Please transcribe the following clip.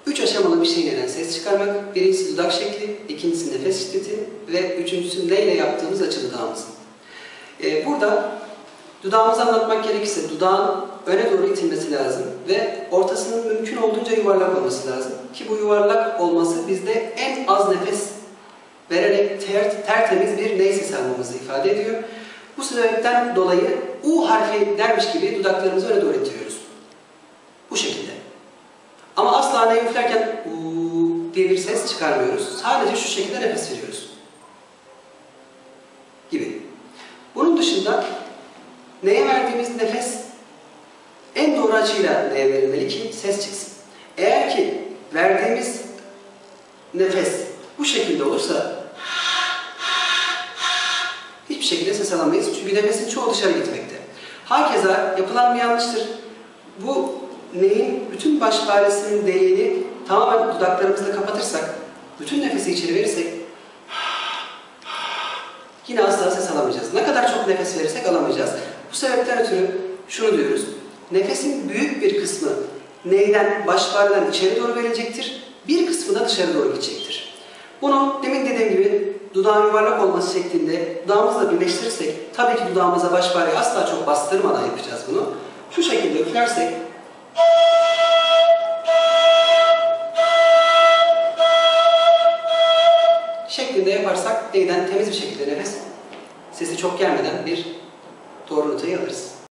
3 aşamalı bir şeylerden ses çıkarmak. Birincisi dudak şekli, ikincisi nefes şiddeti ve üçüncüsü neyle yaptığımız açı dudağımızın. Burada dudağımızı anlatmak gerekirse dudağın öne doğru itilmesi lazım ve ortasının mümkün olduğunca yuvarlak olması lazım. Ki bu yuvarlak olması bizde en az nefes vererek tertemiz bir ney sesi almamızı ifade ediyor. Bu sebepten dolayı U harfi dermiş gibi dudaklarımızı öne doğru itiriyoruz. Bu şekilde. Ama asla neyi üflerken U diye bir ses çıkarmıyoruz. Sadece şu şekilde nefes veriyoruz. Gibi. Bunun dışında neye verdiğimiz nefes en doğru açıyla neye verilmeli ki ses çıksın. Eğer ki verdiğimiz nefes bu şekilde olursa hiçbir şekilde ses alamayız. Çünkü nefesin çoğu dışarı gitmekte. Hakeza yapılan bir yanlıştır. Bu neyin bütün baş paresinin deliğini tamamen dudaklarımızla kapatırsak, bütün nefesi içeri verirsek yine asla ses alamayacağız. Ne kadar çok nefes verirsek alamayacağız. Bu sebepten ötürü şunu diyoruz. Nefesin büyük bir kısmı neyden, baş pareden içeri doğru verilecektir. Bir kısmı da dışarı doğru gidecektir. Bunu demin dediğim gibi dudağın yuvarlak olması şeklinde dudağımızla birleştirirsek, tabii ki dudağımıza baş pareyi asla çok bastırmadan yapacağız bunu. Şu şekilde üflersek şeklinde yaparsak neyden temiz bir şekilde nefes, sesi çok gelmeden bir doğru notayı alırız.